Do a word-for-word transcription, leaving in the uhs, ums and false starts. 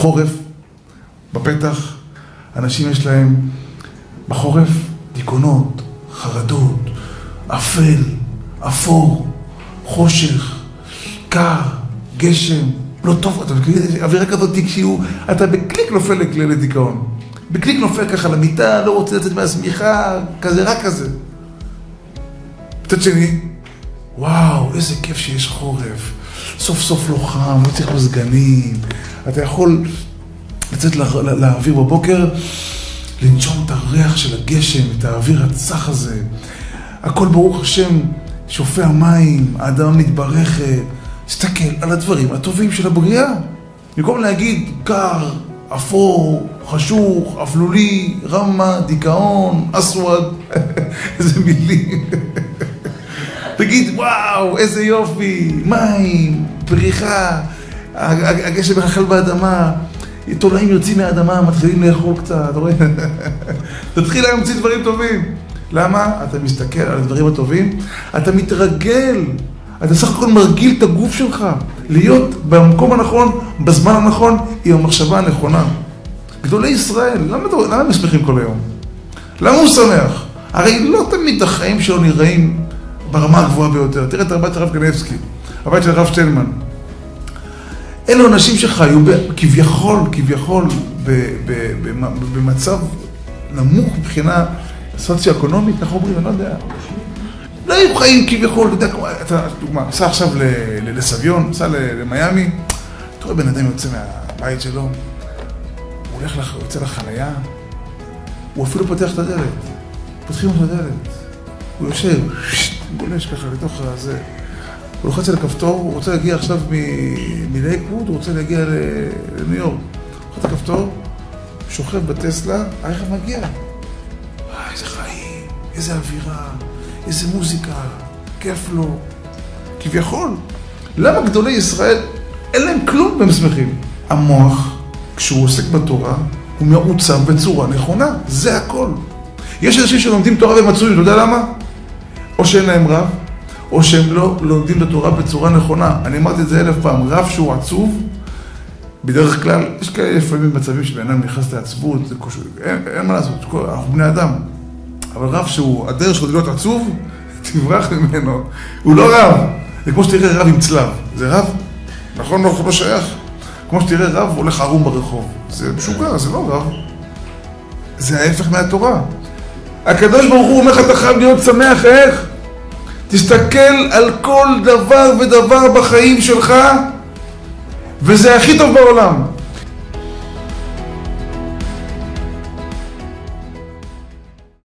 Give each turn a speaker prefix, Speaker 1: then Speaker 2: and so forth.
Speaker 1: חורף בפתח, אנשים יש להם בחורף דיכאונות, חרדות, אפל, אפור, חושך, קר, גשם, לא טוב, אתה מכיר, אווירה כזאת תקשיעו, אתה בקליק נופל לדיכאון. בקליק נופל ככה למיטה, לא רוצה לצאת מהסמיכה, כזה רק כזה. מצד שני, וואו, איזה כיף שיש חורף. סוף סוף לא חם, לא צריך מזגנים. אתה יכול לצאת לאוויר בבוקר, לנשום את הריח של הגשם, את האוויר הצח הזה. הכל ברוך השם, שופע המים, האדמה מתברכת. תסתכל על הדברים הטובים של הבריאה. במקום להגיד קר, אפור, חשוך, אפלולי, רמה, דיכאון, אסווד, איזה מילים. תגיד, וואו, איזה יופי, מים, פריחה, הגשם מחלחל באדמה, תולעים יוצאים מהאדמה, מתחילים לאכול קצת, אתה רואה? תתחיל להמציא דברים טובים. למה? אתה מסתכל על הדברים הטובים, אתה מתרגל, אתה סך הכל מרגיל את הגוף שלך, להיות במקום הנכון, בזמן הנכון, עם המחשבה הנכונה. גדולי ישראל, למה, למה הם שמחים כל היום? למה הוא שמח? הרי לא תמיד החיים שלו נראים ברמה הגבוהה ביותר. תראה את הבית של הרב קניבסקי, הבית של הרב שטיינמן. אלו אנשים שחיו כביכול, כביכול, במצב נמוך מבחינה סוציו-אקונומית, אנחנו אומרים, אני לא יודע. לא היו חיים כביכול, אתה יודע, אתה, דוגמה, נסע עכשיו לסביון, נסע למיימי, אתה רואה בן אדם יוצא מהבית שלו, הוא הולך לך, יוצא לחנייה, הוא אפילו פותח את הדלת, פותחים את הדלת, הוא יושב, גולש ככה לתוך הזה, הוא לוחץ על הכפתור, הוא רוצה להגיע עכשיו מלייקווד, הוא רוצה להגיע לניו יורק, הוא לוחץ על הכפתור, שוכב בטסלה, הרכב מגיע. איזה חיים, איזה אווירה, איזה מוזיקה, כיף לו, כביכול. למה גדולי ישראל, אין להם כלום והם שמחים? המוח, כשהוא עוסק בתורה, הוא מעוצב בצורה נכונה, זה הכל. יש אנשים שלומדים תורה ומצויים, אתה יודע למה? או שאין להם רב, או שהם לא לומדים את התורה בצורה נכונה. אני אמרתי את זה אלף פעם, רב שהוא עצוב, בדרך כלל, יש כאלה לפעמים מצבים שבעינם נכנס לעצבות, זה קושו, אין, אין מה לעשות, אנחנו בני אדם. אבל רב שהוא, הדרך שלו להיות עצוב, תברח ממנו. הוא לא רב. זה כמו שתראה רב עם צלב. זה רב? נכון, לא, לא שייך. כמו שתראה רב, הוא הולך ערום ברחוב. זה משוגע, זה לא רב. זה ההפך מהתורה. הקדוש ברוך הוא אומר לך, אתה חייב להיות שמח, איך? תסתכל על כל דבר ודבר בחיים שלך, וזה הכי טוב בעולם.